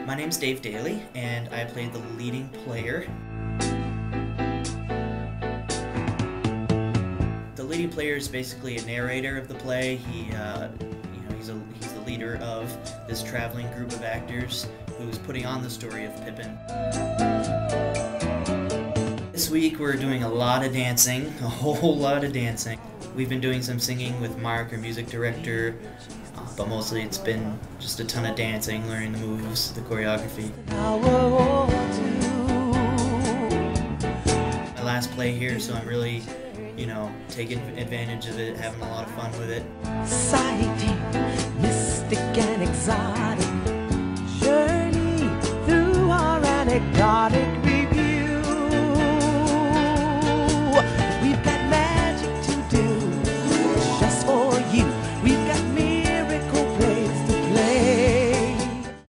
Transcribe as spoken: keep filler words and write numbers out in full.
My name's Dave Daly, and I played the leading player. The leading player is basically a narrator of the play. He, uh, you know, he's a he's the leader of this traveling group of actors who's putting on the story of Pippin. This week we're doing a lot of dancing, a whole lot of dancing. We've been doing some singing with Mark, our music director, uh, but mostly it's been just a ton of dancing, learning the moves, the choreography. My last play here, so I'm really, you know, taking advantage of it, having a lot of fun with it. Exciting, mystic and exotic.